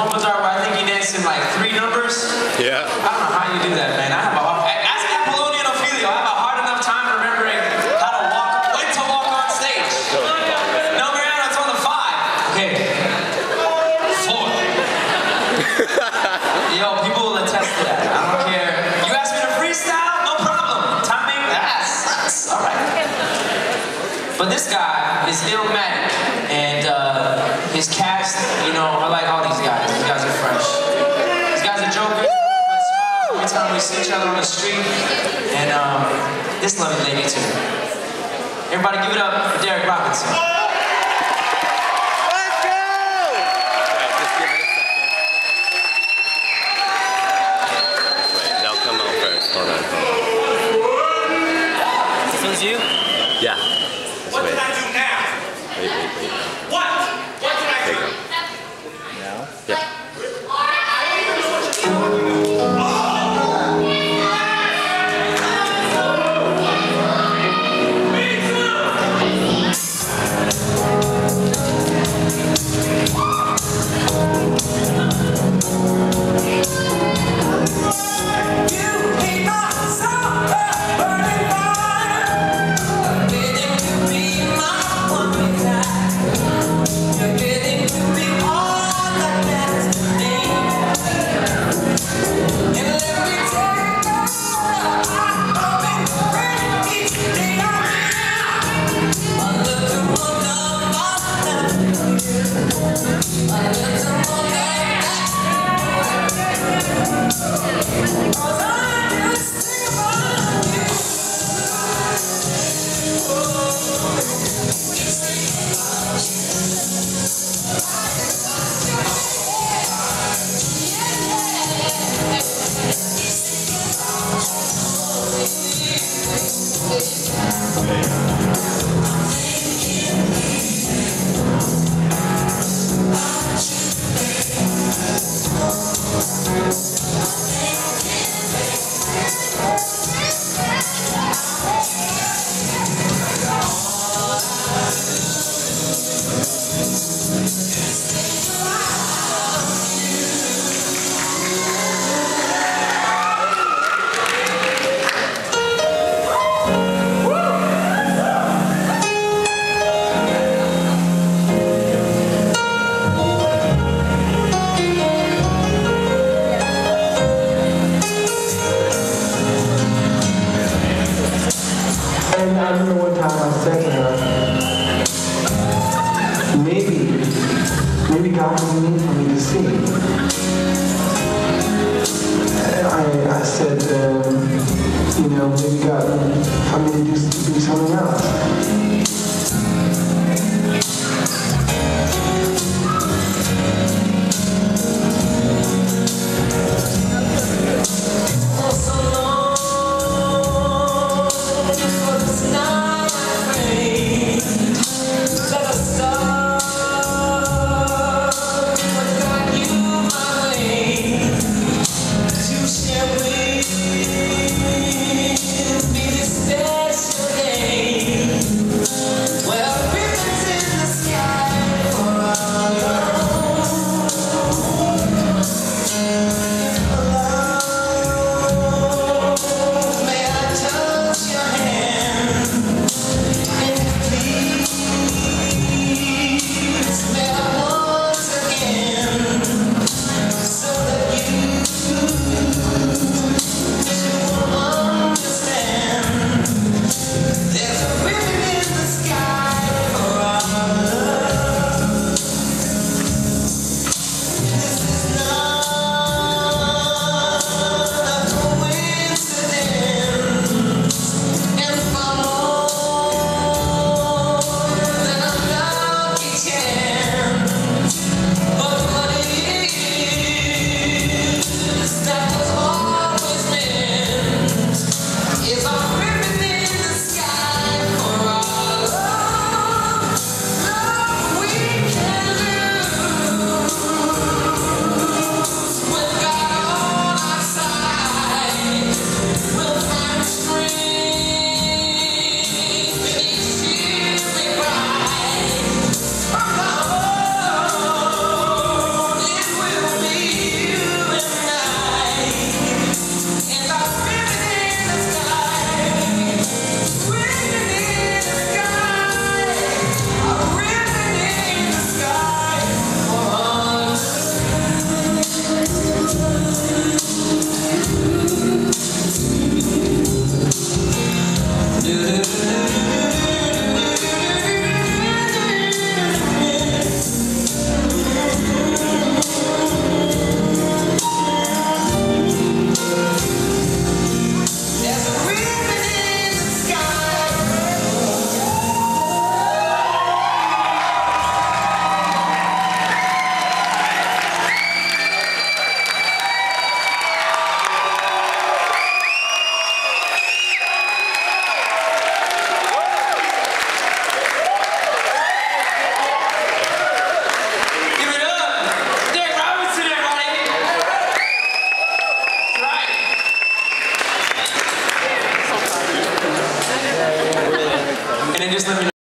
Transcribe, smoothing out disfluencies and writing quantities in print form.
one Bazaar where I think you dance in like 3 numbers. Yeah. I don't know how you do that, man. I have a hard, ask Apollonia and Ophelio, I have a hard enough time remembering how to walk, when to walk on stage. No, Mariano, it's on the 5. Okay. 4. Yo, people will attest to that. I don't care. You ask me to freestyle, no problem. Timing, that's all right. But this guy is Illmatic, and his cast, you know, I like all these guys. These guys are fresh. These guys are jokers. Every time we see each other on the street, and this lovely lady too. Everybody give it up for Derick Robinson.